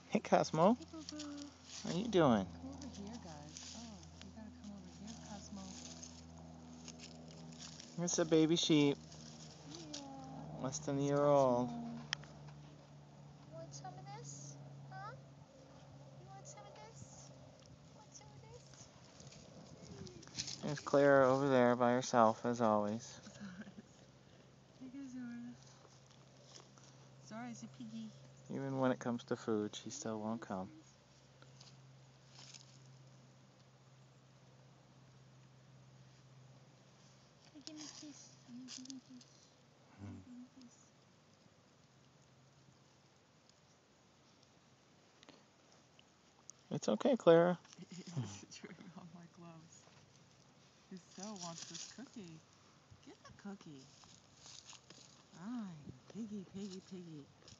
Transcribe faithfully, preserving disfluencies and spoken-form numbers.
Hey, Cosmo. Hey, Boo Boo. How you doing? Come over here, guys. Oh, you gotta come over here, Cosmo. It's a baby sheep, Yeah, less than a it's year Cosmo. old. You want some of this? Huh? You want some of this? Want some of this? There's Clara over there by herself, as always. Here goes Zora. Zora's a piggy. Even when it comes to food, she still won't come. Hey, give me a kiss. I'm gonna give you a kiss. I'm gonna give you a kiss. It's okay, Clara. It's chewing on my gloves. His so wants this cookie. Get the cookie. Fine. Piggy, piggy, piggy.